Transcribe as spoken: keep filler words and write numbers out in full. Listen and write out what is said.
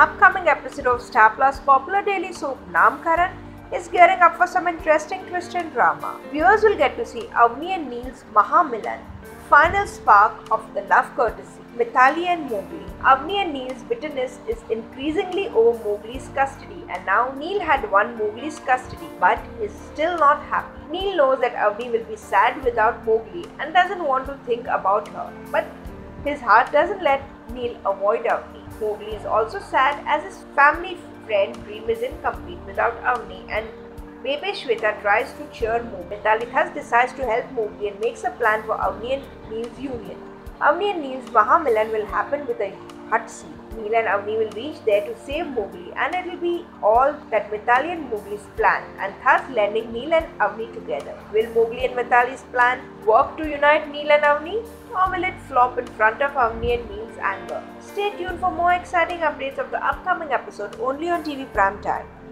upcoming episode of Star Plus popular daily soap Namkaran is gearing up for some interesting twist and drama. Viewers will get to see Avni and Neil's Mahamilan, final spark of the love courtesy, Mithali and Mowgli. Avni and Neil's bitterness is increasingly over Mowgli's custody, and now Neil had won Mowgli's custody but is still not happy. Neil knows that Avni will be sad without Mowgli and doesn't want to think about her, but his heart doesn't let Neil avoid Avni. Mowgli is also sad as his family friend dream is incomplete without Avni, and Bebe Shweta tries to cheer Mowgli. Mithali thus decides to help Mowgli and makes a plan for Avni and Neil's union. Avni and Neil's Mahamilan will happen with a hut scene. Neil and Avni will reach there to save Mowgli, and it will be all that Mithali and Mowgli's plan, and thus landing Neil and Avni together. Will Mowgli and Mithali's plan work to unite Neil and Avni, or will it flop in front of Avni and Neil's anger? Stay tuned for more exciting updates of the upcoming episode only on T V Prime Time.